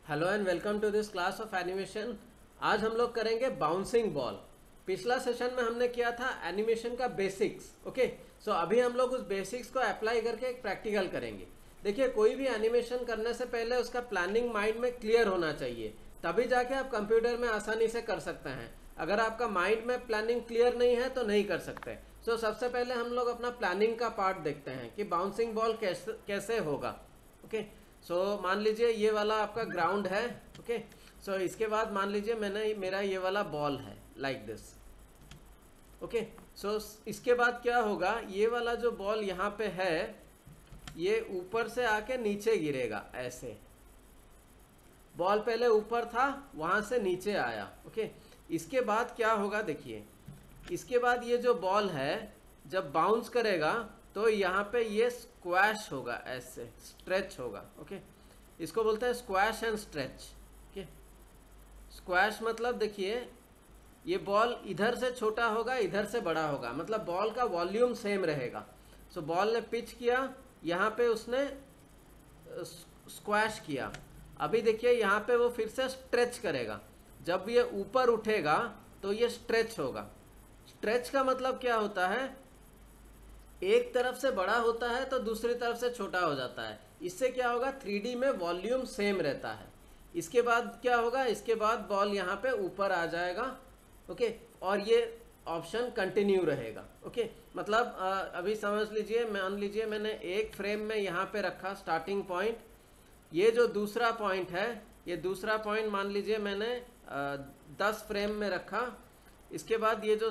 Hello and welcome to this class of animation. आज हम लोग करेंगे बाउंसिंग बॉल। पिछला सेशन में हमने किया था एनिमेशन का बेसिक्स। ओके, सो अभी हम लोग उस बेसिक्स को अप्लाई करके एक प्रैक्टिकल करेंगे। देखिए, कोई भी एनिमेशन करने से पहले उसका प्लानिंग माइंड में क्लियर होना चाहिए, तभी जाके आप कंप्यूटर में आसानी से कर सकते हैं। अगर आपका माइंड में प्लानिंग क्लियर नहीं है तो नहीं कर सकते। सो सबसे पहले हम लोग अपना प्लानिंग का पार्ट देखते हैं कि बाउंसिंग बॉल कैसे होगा। ओके, सो मान लीजिए ये वाला आपका ग्राउंड है। ओके, सो इसके बाद मान लीजिए मेरा ये वाला बॉल है लाइक दिस। ओके, सो इसके बाद क्या होगा, ये वाला जो बॉल यहाँ पे है ये ऊपर से आके नीचे गिरेगा ऐसे। बॉल पहले ऊपर था, वहां से नीचे आया। ओके, इसके बाद क्या होगा देखिए, इसके बाद ये जो बॉल है जब बाउंस करेगा तो यहाँ पे ये स्क्वैश होगा, ऐसे स्ट्रेच होगा। ओके, इसको बोलते हैं squash and stretch. Okay, squash मतलब देखिए ये बॉल इधर से छोटा होगा, इधर से बड़ा होगा, मतलब बॉल का वॉल्यूम सेम रहेगा। सो बॉल ने पिच किया, यहाँ पे उसने स्क्वैश किया। अभी देखिए यहाँ पे वो फिर से स्ट्रेच करेगा। जब ये ऊपर उठेगा तो ये स्ट्रेच होगा। स्ट्रेच का मतलब क्या होता है, एक तरफ से बड़ा होता है तो दूसरी तरफ से छोटा हो जाता है। इससे क्या होगा, 3D में वॉल्यूम सेम रहता है। इसके बाद क्या होगा, इसके बाद बॉल यहाँ पे ऊपर आ जाएगा। ओके, और ये ऑप्शन कंटिन्यू रहेगा। ओके, मतलब अभी समझ लीजिए, मान लीजिए मैंने एक फ्रेम में यहाँ पे रखा स्टार्टिंग पॉइंट। ये जो दूसरा पॉइंट है, ये दूसरा पॉइंट मान लीजिए मैंने 10 फ्रेम में रखा। इसके बाद ये जो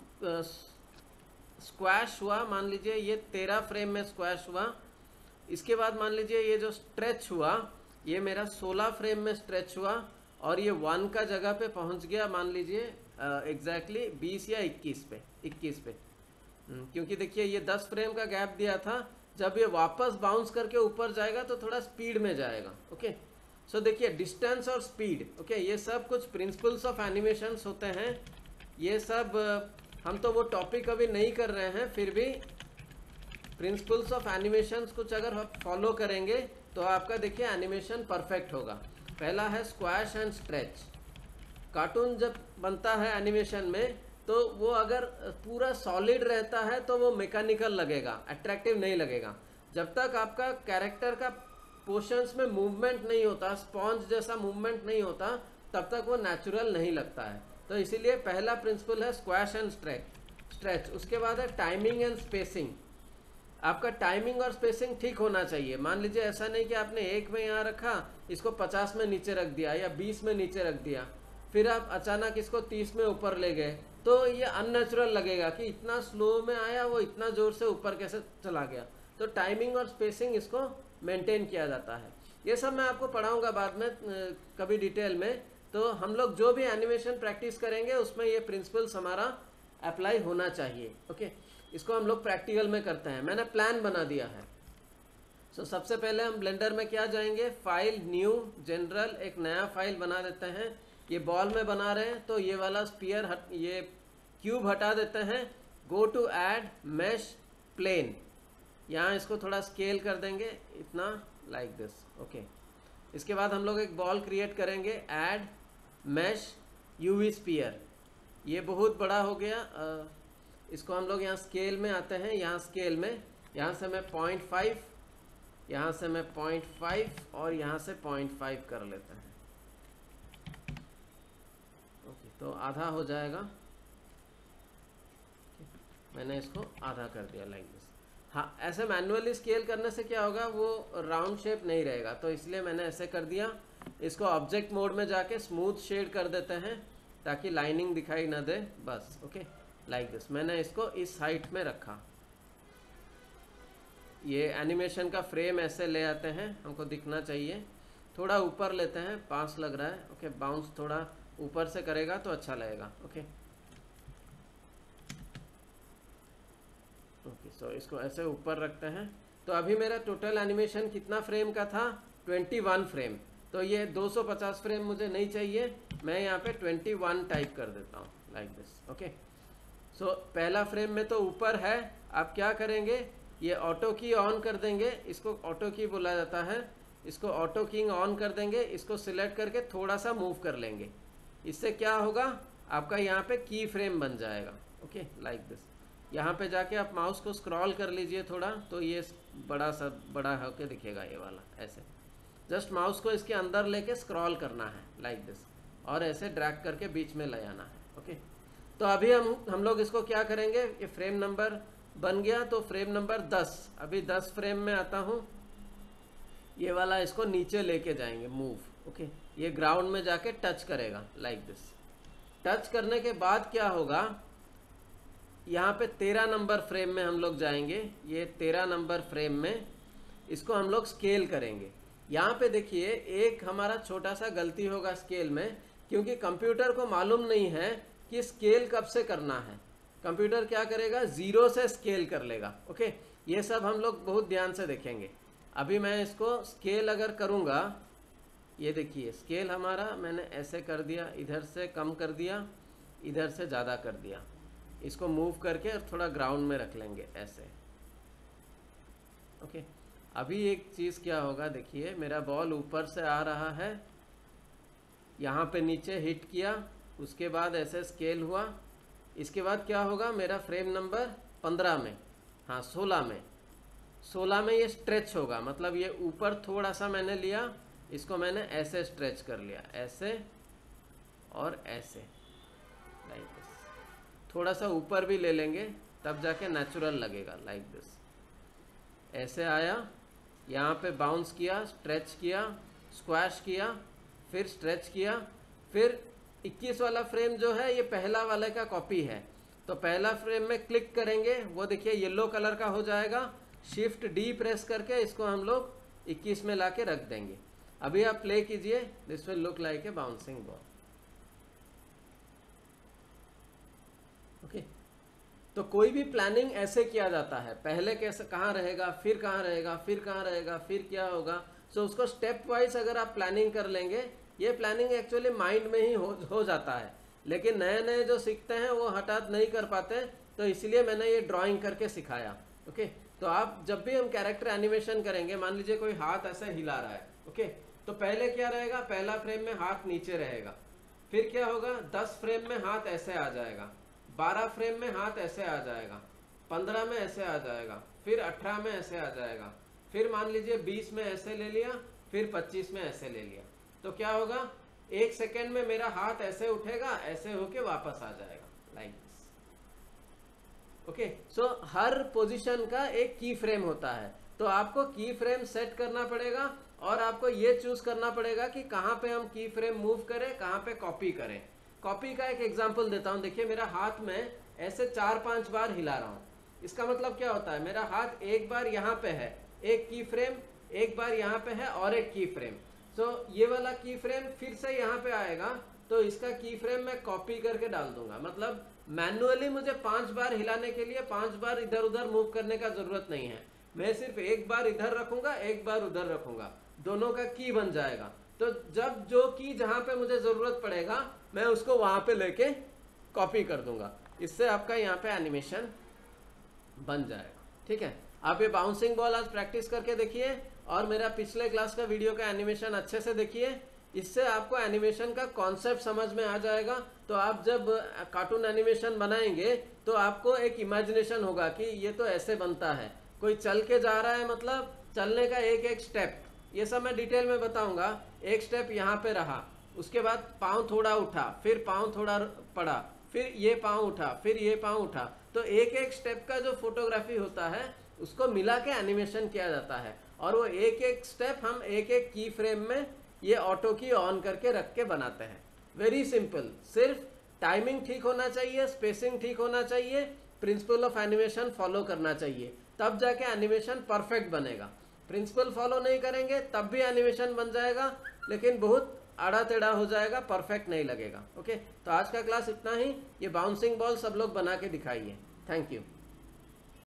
स्क्वैश हुआ, मान लीजिए ये 13 फ्रेम में स्क्वैश हुआ। इसके बाद मान लीजिए ये जो स्ट्रेच हुआ ये मेरा 16 फ्रेम में स्ट्रेच हुआ, और ये 1 का जगह पे पहुंच गया मान लीजिए एग्जैक्टली 20 या 21 पे। क्योंकि देखिए ये 10 फ्रेम का गैप दिया था। जब ये वापस बाउंस करके ऊपर जाएगा तो थोड़ा स्पीड में जाएगा। ओके, सो देखिए डिस्टेंस और स्पीड, ओके, ये सब कुछ प्रिंसिपल्स ऑफ एनिमेशंस होते हैं। ये सब हम तो वो टॉपिक अभी नहीं कर रहे हैं, फिर भी प्रिंसिपल्स ऑफ एनिमेशंस कुछ अगर आप फॉलो करेंगे तो आपका देखिए एनिमेशन परफेक्ट होगा। पहला है स्क्वैश एंड स्ट्रेच। कार्टून जब बनता है एनिमेशन में तो वो अगर पूरा सॉलिड रहता है तो वो मैकेनिकल लगेगा, अट्रैक्टिव नहीं लगेगा। जब तक आपका कैरेक्टर का पोर्शंस में मूवमेंट नहीं होता, स्पॉन्ज जैसा मूवमेंट नहीं होता, तब तक वो नेचुरल नहीं लगता है। तो इसीलिए पहला प्रिंसिपल है स्क्वैश एंड स्ट्रेच। उसके बाद है टाइमिंग एंड स्पेसिंग। आपका टाइमिंग और स्पेसिंग ठीक होना चाहिए। मान लीजिए ऐसा नहीं कि आपने 1 में यहाँ रखा, इसको 50 में नीचे रख दिया या 20 में नीचे रख दिया, फिर आप अचानक इसको 30 में ऊपर ले गए, तो ये अननेचुरल लगेगा कि इतना स्लो में आया, वो इतना जोर से ऊपर कैसे चला गया। तो टाइमिंग और स्पेसिंग इसको मेंटेन किया जाता है। ये सब मैं आपको पढ़ाऊंगा बाद में कभी डिटेल में। तो हम लोग जो भी एनिमेशन प्रैक्टिस करेंगे उसमें ये प्रिंसिपल्स हमारा अप्लाई होना चाहिए। ओके, इसको हम लोग प्रैक्टिकल में करते हैं। मैंने प्लान बना दिया है। सो सबसे पहले हम ब्लेंडर में क्या जाएंगे, फाइल, न्यू, जनरल, एक नया फाइल बना देते हैं। ये बॉल में बना रहे हैं तो ये वाला स्पीयर ये क्यूब हटा देते हैं। Go to add mesh plane, यहाँ इसको थोड़ा स्केल कर देंगे इतना, लाइक दिस। ओके, इसके बाद हम लोग एक बॉल क्रिएट करेंगे, ऐड मैश यूवी स्पीयर। ये बहुत बड़ा हो गया। इसको हम लोग यहाँ स्केल में आते हैं, यहाँ स्केल में, यहाँ से मैं 0.5, यहाँ से मैं 0.5 और यहाँ से 0.5 कर लेते हैं। ओके, तो आधा हो जाएगा। मैंने इसको आधा कर दिया लाइक दिस। हाँ, ऐसे मैनुअली स्केल करने से क्या होगा, वो राउंड शेप नहीं रहेगा, तो इसलिए मैंने ऐसे कर दिया। इसको ऑब्जेक्ट मोड में जाके स्मूथ शेड कर देते हैं ताकि लाइनिंग दिखाई ना दे, बस। Okay, like this. मैंने इसको इस हाइट में रखा। ये एनिमेशन का फ्रेम ऐसे ले आते हैं, हमको दिखना चाहिए। थोड़ा ऊपर लेते हैं, पास लग रहा है। ओके, बाउंस थोड़ा ऊपर से करेगा तो अच्छा लगेगा। ओके, ओके, सो इसको ऐसे ऊपर रखते हैं। तो अभी मेरा टोटल एनिमेशन कितना फ्रेम का था, 21 फ्रेम। तो ये 250 फ्रेम मुझे नहीं चाहिए, मैं यहाँ पे 21 टाइप कर देता हूँ लाइक दिस। ओके, सो पहला फ्रेम में तो ऊपर है। आप क्या करेंगे, ये ऑटो की ऑन कर देंगे, इसको ऑटो की बोला जाता है। इसको ऑटो कीइंग ऑन कर देंगे, इसको सिलेक्ट करके थोड़ा सा मूव कर लेंगे। इससे क्या होगा, आपका यहाँ पे की फ्रेम बन जाएगा। Okay, like this. यहाँ पे जाके आप माउस को स्क्रॉल कर लीजिए थोड़ा, तो ये बड़ा होके दिखेगा ये वाला। ऐसे जस्ट माउस को इसके अंदर लेके स्क्रॉल करना है लाइक दिस, और ऐसे ड्रैग करके बीच में ले आना है। ओके, तो अभी हम लोग इसको क्या करेंगे, ये फ्रेम नंबर बन गया, तो फ्रेम नंबर 10, अभी 10 फ्रेम में आता हूँ। ये वाला इसको नीचे लेके जाएंगे, मूव। ओके, ये ग्राउंड में जाके टच करेगा लाइक दिस। टच करने के बाद क्या होगा, यहाँ पे 13 नंबर फ्रेम में हम लोग जाएंगे। ये 13 नंबर फ्रेम में इसको हम लोग स्केल करेंगे। यहाँ पे देखिए एक हमारा छोटा सा गलती होगा स्केल में, क्योंकि कंप्यूटर को मालूम नहीं है कि स्केल कब से करना है। कंप्यूटर क्या करेगा, 0 से स्केल कर लेगा। ओके, ये सब हम लोग बहुत ध्यान से देखेंगे। अभी मैं इसको स्केल अगर करूँगा, ये देखिए स्केल हमारा मैंने ऐसे कर दिया, इधर से कम कर दिया, इधर से ज़्यादा कर दिया। इसको मूव करके और थोड़ा ग्राउंड में रख लेंगे ऐसे। ओके, अभी एक चीज़ क्या होगा, देखिए मेरा बॉल ऊपर से आ रहा है, यहाँ पे नीचे हिट किया, उसके बाद ऐसे स्केल हुआ। इसके बाद क्या होगा, मेरा फ्रेम नंबर 15 में, हाँ 16 में ये स्ट्रेच होगा। मतलब ये ऊपर थोड़ा सा मैंने लिया, इसको मैंने ऐसे स्ट्रेच कर लिया, ऐसे और ऐसे लाइक दिस। थोड़ा सा ऊपर भी ले लेंगे, तब जाके नेचुरल लगेगा लाइक दिस। ऐसे आया, यहाँ पे बाउंस किया, स्ट्रेच किया, स्क्वैश किया, फिर स्ट्रेच किया। फिर 21 वाला फ्रेम जो है ये पहला वाले का कॉपी है, तो पहला फ्रेम में क्लिक करेंगे, वो देखिए येलो कलर का हो जाएगा। शिफ्ट डी प्रेस करके इसको हम लोग 21 में लाके रख देंगे। अभी आप प्ले कीजिए, this will look like a bouncing ball. Okay, तो कोई भी प्लानिंग ऐसे किया जाता है, पहले कैसे कहाँ रहेगा, फिर कहाँ रहेगा, फिर कहाँ रहेगा, फिर क्या होगा। सो उसको स्टेप वाइज अगर आप प्लानिंग कर लेंगे, ये प्लानिंग एक्चुअली माइंड में ही हो जाता है, लेकिन नए नए जो सीखते हैं वो हठात नहीं कर पाते, तो इसलिए मैंने ये ड्राइंग करके सिखाया। ओके, तो आप जब भी हम कैरेक्टर एनिमेशन करेंगे, मान लीजिए कोई हाथ ऐसे हिला रहा है, ओके, तो पहले क्या रहेगा, पहला फ्रेम में हाथ नीचे रहेगा, फिर क्या होगा, 10 फ्रेम में हाथ ऐसे आ जाएगा, 12 फ्रेम में हाथ ऐसे आ जाएगा, 15 में ऐसे आ जाएगा, फिर 18 में ऐसे आ जाएगा, फिर मान लीजिए 20 में ऐसे ले लिया, फिर 25 में ऐसे ले लिया। तो क्या होगा, 1 सेकेंड में मेरा हाथ ऐसे उठेगा, ऐसे होके वापस आ जाएगा लाइक दिस। ओके, सो हर पोजीशन का एक की फ्रेम होता है, तो आपको की फ्रेम सेट करना पड़ेगा, और आपको ये चूज करना पड़ेगा कि कहाँ पे हम की फ्रेम मूव करें, कहाँ पे कॉपी करें। कॉपी का एक एग्जांपल देता हूँ। देखिए मेरा हाथ में ऐसे 4-5 बार हिला रहा हूँ, इसका मतलब क्या होता है, मेरा हाथ एक बार यहाँ पे है, एक की फ्रेम, एक बार यहाँ पे है और एक की फ्रेम। सो ये वाला की फ्रेम फिर से यहाँ पे आएगा, तो इसका की फ्रेम मैं कॉपी करके डाल दूंगा। मतलब मैन्युअली मुझे 5 बार हिलाने के लिए 5 बार इधर उधर मूव करने का जरूरत नहीं है, मैं सिर्फ एक बार इधर रखूंगा, एक बार उधर रखूंगा, दोनों का की बन जाएगा। तो जब जो की जहां पे मुझे जरूरत पड़ेगा, मैं उसको वहां पे लेके कॉपी कर दूंगा। इससे आपका यहाँ पे एनिमेशन बन जाएगा। ठीक है, आप ये बाउंसिंग बॉल आज प्रैक्टिस करके देखिए, और मेरा पिछले क्लास का वीडियो का एनिमेशन अच्छे से देखिए। इससे आपको एनिमेशन का कॉन्सेप्ट समझ में आ जाएगा। तो आप जब कार्टून एनिमेशन बनाएंगे तो आपको एक इमेजिनेशन होगा कि ये तो ऐसे बनता है, कोई चल के जा रहा है, मतलब चलने का एक एक स्टेप, ये सब मैं डिटेल में बताऊंगा। एक स्टेप यहाँ पे रहा, उसके बाद पाँव थोड़ा उठा, फिर पाँव थोड़ा पड़ा, फिर ये पाँव उठा, फिर ये पाँव उठा। तो एक एक स्टेप का जो फोटोग्राफी होता है उसको मिला के एनिमेशन किया जाता है, और वो एक एक स्टेप हम एक एक की फ्रेम में ये ऑटो की ऑन करके रख के बनाते हैं। वेरी सिंपल, सिर्फ टाइमिंग ठीक होना चाहिए, स्पेसिंग ठीक होना चाहिए, प्रिंसिपल ऑफ एनिमेशन फॉलो करना चाहिए, तब जाके एनिमेशन परफेक्ट बनेगा। प्रिंसिपल फॉलो नहीं करेंगे तब भी एनिमेशन बन जाएगा, लेकिन बहुत आड़ा टेढ़ा हो जाएगा, परफेक्ट नहीं लगेगा। ओके, तो आज का क्लास इतना ही। ये बाउंसिंग बॉल सब लोग बना के दिखाइए। Thank you.